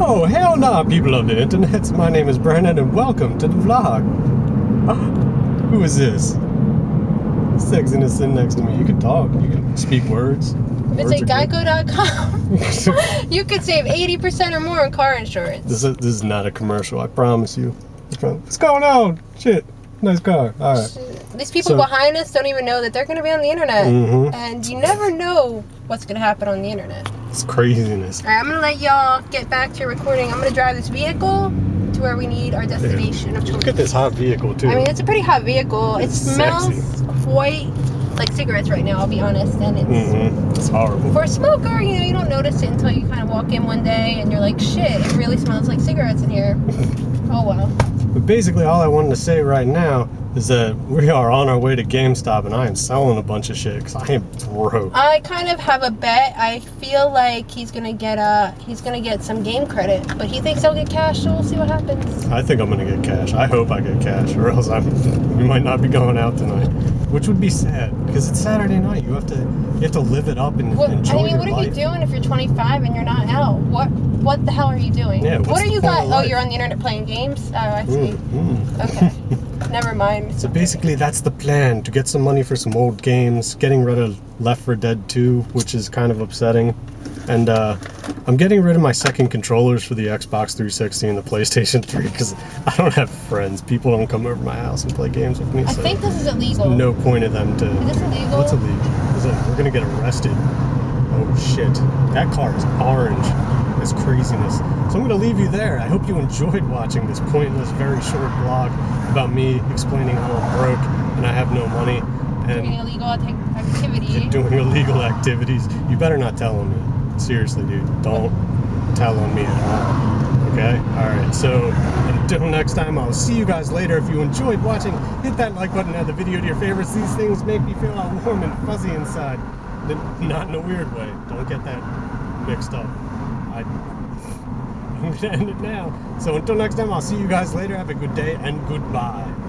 Oh, hell nah, people of the internet. My name is Brandon and welcome to the vlog. Who is this? Sexing is sitting next to me. You can talk. You can speak words. Visit Geico.com. You could save 80% or more on car insurance. This is not a commercial, I promise you. What's going on? Shit. Nice car. All right. These people behind us don't even know that they're going to be on the internet. And you never know what's going to happen on the internet. It's craziness. All right, I'm going to let y'all get back to recording. I'm going to drive this vehicle to where we need our destination of choice. Look at this hot vehicle, too. I mean, it's a pretty hot vehicle. It smells quite like cigarettes right now, I'll be honest. And it's horrible. For a smoker, you know, you don't notice it until you kind of walk in one day and you're like, shit, it really smells like cigarettes in here. Oh, well. But basically, all I wanted to say right now is that we are on our way to GameStop, and I am selling a bunch of shit because I am broke. I kind of have a bet. I feel like he's gonna get some game credit, but he thinks I'll get cash, so we'll see what happens. I think I'm gonna get cash. I hope I get cash, or else we might not be going out tonight, which would be sad because it's Saturday night. You have to live it up and enjoy your life. I mean, what are you doing if you're 25 and you're not out? What the hell are you doing? Yeah, what are you guys? Oh, you're on the internet playing games? Oh, I see. Okay. Never mind. So basically, that's the plan, to get some money for some old games, getting rid of Left 4 Dead 2, which is kind of upsetting. And I'm getting rid of my second controllers for the Xbox 360 and the PlayStation 3 because I don't have friends. People don't come over to my house and play games with me. I think this is illegal. There's no point of them to... Is this illegal? What's illegal? We're going to get arrested. Oh, shit. That car is orange. It's craziness. So I'm going to leave you there. I hope you enjoyed watching this pointless, very short vlog about me explaining how I'm broke and I have no money. And doing illegal activity. Doing illegal activities. You better not tell on me. Seriously, dude. Don't tell on me at all. Okay? Alright, so until next time, I'll see you guys later. If you enjoyed watching, hit that like button, add the video to your favorites. These things make me feel all warm and fuzzy inside. Not in a weird way. Don't get that mixed up. I'm going to end it now. So until next time, I'll see you guys later. Have a good day and goodbye.